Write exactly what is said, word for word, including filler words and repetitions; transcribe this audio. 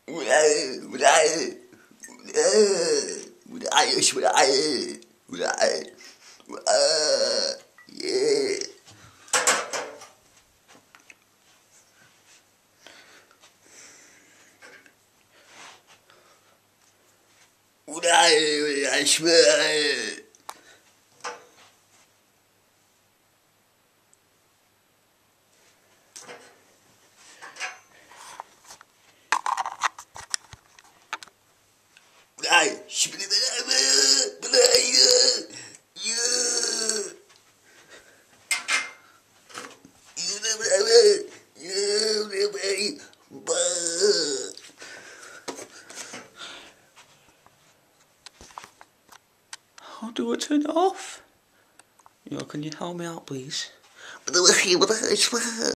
How do I turn it off? Yeah, can you help me out, please?